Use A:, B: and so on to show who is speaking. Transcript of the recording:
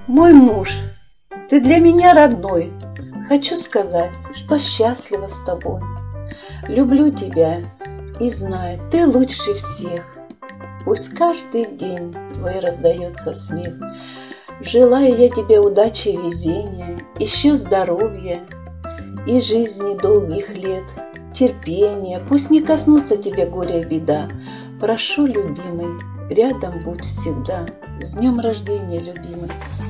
A: Мой муж, ты для меня родной. Хочу сказать, что счастлива с тобой. Люблю тебя и знаю, ты лучше всех. Пусть каждый день твой раздается смех. Желаю я тебе удачи и везения, еще здоровья и жизни долгих лет, терпения. Пусть не коснутся тебя горя и беда. Прошу, любимый, рядом будь всегда. С днем рождения, любимый!